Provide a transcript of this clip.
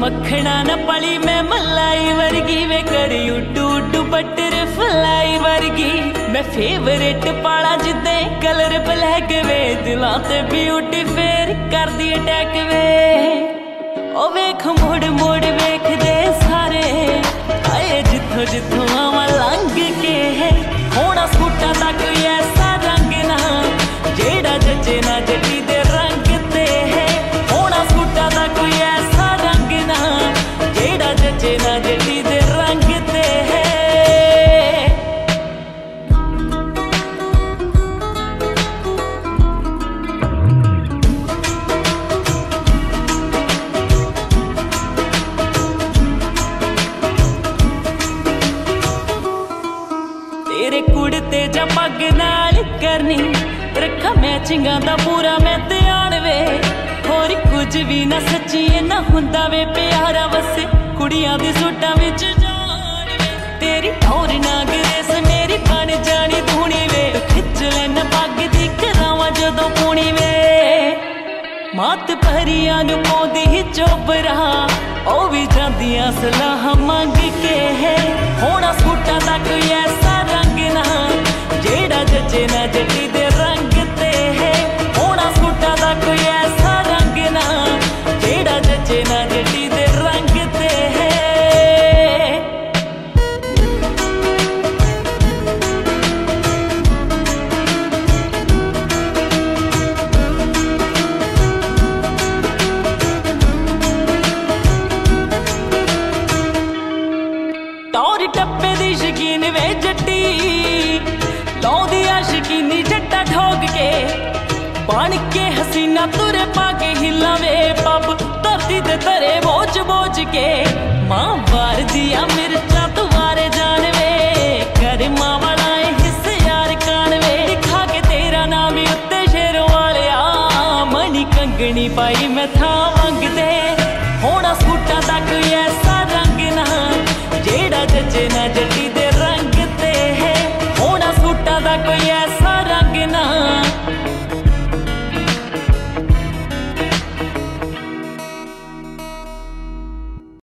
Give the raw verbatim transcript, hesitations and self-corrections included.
मखना न पली मैं मलाई वर्गी वे करी उडू उडू बटरफ्लाई वर्गी मैं फेवरेट पाला जिदे कलर ब्लैक वे दिलां ते ब्यूटी फेर कर दी अटैक वे ओ वेख मोड़ मोड़ वेख दे सारे आए जिथों जिथों आवा लंघ के है होना स्कूटा दा कोई ऐसा रंग ना जेड़ा जचे ना जटी दे रंग ते है होना स्कूटा दा कोई ऐसा रंग ना जेड़ा जचे ना जटी दे रंग ते है। तेरे कुड़ते जा पग नाल करनी रखा मैचिंगा दा पूरा मैं ध्यान वे होर कुछ भी ना सच्ची ना हुंदा वे प्यारा वसे कुड़ियां दे सूटां विच जान वे तेरी टौर ना ग्रेस मेरी बन जानी धूनी वे खिच लैन पग दी करावां जदों पूनी वे मात परियां नूं पाउंदी ही चोपरा ओ भी जांदियां सलाह मंग के है होना सूटां दा कोई ऐसा रंग ना जेड़ा जचे ना जटी दे रंग ते है होना सूटां दा कोई ऐसा रंग ना जेड़ा जचे ना जटी दे रंग ते है। टौर टप्पे दी शकीन वे जट्टी लौंदी आशिकीनी जट्टा ठोक के बन के हसीना तुरे पाके हिलावे पब धरती ते तरे बोझ बोझ के मां वार दिया मिर्चा तुवारे जानवे कर मां वालाए हिस्से यार कानवे दिखा के तेरा नाम ही उत्ते शेरों वाले आ मनी कंगनी पाई मैं था मंगदे होना स्कूटा दा कोई ऐसा रंग ना जेड़ा जचे ना जटी